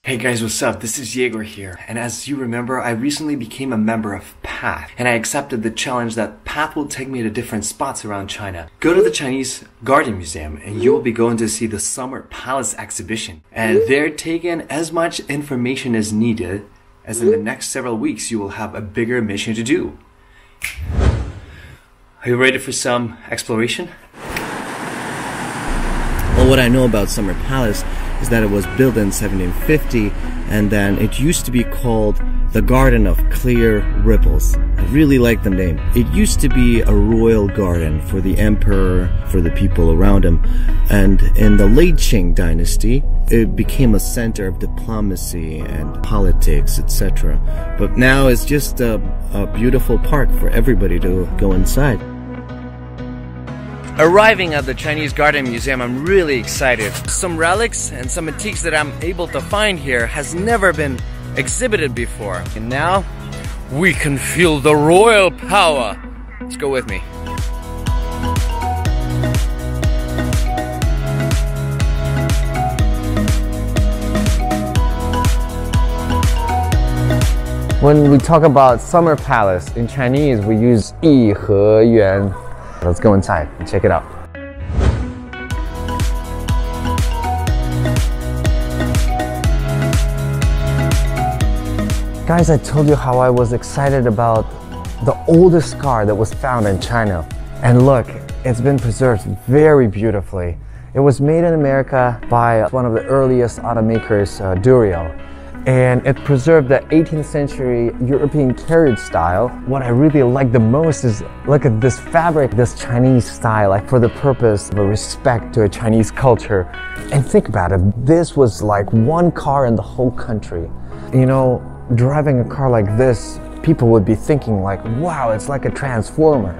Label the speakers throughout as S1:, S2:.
S1: Hey guys, what's up? This is Yegor here, and as you remember, I recently became a member of PATH, and I accepted the challenge that PATH will take me to different spots around China. Go to the Chinese Garden Museum, and you will be going to see the Summer Palace exhibition. And they're taking as much information as needed, as in the next several weeks you will have a bigger mission to do. Are you ready for some exploration? Well, what I know about Summer Palace is that it was built in 1750, and then it used to be called the Garden of Clear Ripples. I really like the name. It used to be a royal garden for the emperor, for the people around him, and in the late Qing Dynasty, it became a center of diplomacy and politics, etc. But now it's just a beautiful park for everybody to go inside. Arriving at the Chinese Garden Museum, I'm really excited. Some relics and some antiques that I'm able to find here has never been exhibited before. And now, we can feel the royal power. Let's go with me.
S2: When we talk about Summer Palace, in Chinese we use 颐和园. Let's go inside and check it out. Guys, I told you how I was excited about the oldest scar that was found in China. And look, it's been preserved very beautifully. It was made in America by one of the earliest automakers, Imperial. And it preserved the 18th century European carriage style. What I really like the most is, look at this fabric, this Chinese style, like for the purpose of a respect to a Chinese culture. And think about it, this was like one car in the whole country. You know, driving a car like this, people would be thinking like, wow, it's like a transformer.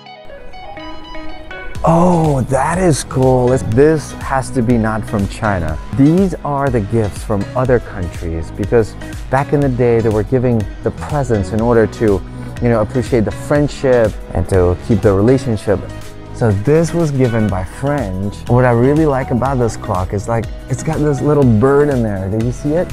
S2: Oh, that is cool. This has to be not from China. These are the gifts from other countries, because back in the day they were giving the presents in order to, you know, appreciate the friendship and to keep the relationship. So this was given by French. What I really like about this clock is like, it's got this little bird in there. Do you see it?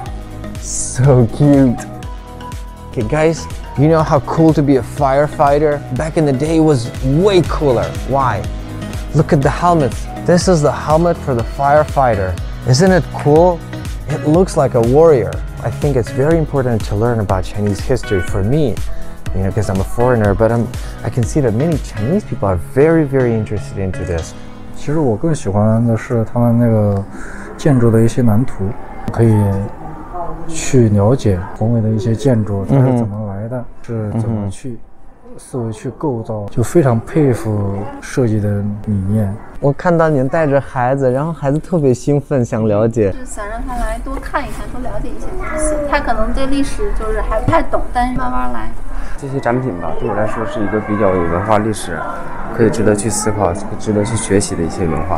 S2: So cute. Okay guys, you know how cool to be a firefighter? Back in the day it was way cooler. Why? Look at the helmets. This is the helmet for the firefighter. Isn't it cool? It looks like a warrior. I think it's very important to learn about Chinese history for me, you know, because I'm a foreigner, but I can see that many Chinese people are very, very interested into this.
S3: 其实我更喜欢的是他们那个建筑的一些蓝图，可以去了解宏伟的一些建筑它是怎么来的，是怎么去思维去构造，就非常佩服设计的理念。
S2: 我看到您带着孩子，然后孩子特别兴奋，想了解，
S4: 是想让他来多看一看，多了解一些东西。他可能对历史就是还不太懂，但是慢慢来。
S5: 这些展品吧，对我来说是一个比较有文化历史，可以值得去思考、值得去学习的一些文化。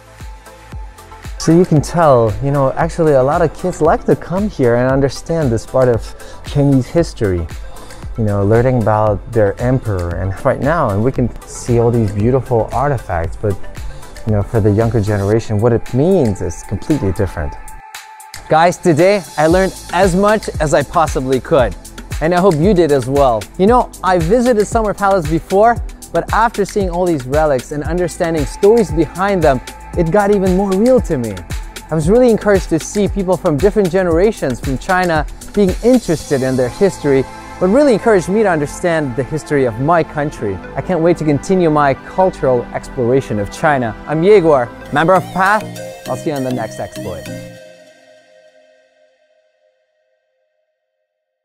S2: So you can tell, you know, actually a lot of kids like to come here and understand this part of Chinese history. You know, learning about their emperor, and right now, and we can see all these beautiful artifacts, but you know, for the younger generation, what it means is completely different. Guys, today I learned as much as I possibly could, and I hope you did as well. You know, I visited Summer Palace before, but after seeing all these relics and understanding stories behind them, it got even more real to me. I was really encouraged to see people from different generations from China being interested in their history, but really encouraged me to understand the history of my country. I can't wait to continue my cultural exploration of China. I'm Yegor, member of PATH. I'll see you on the next exploit.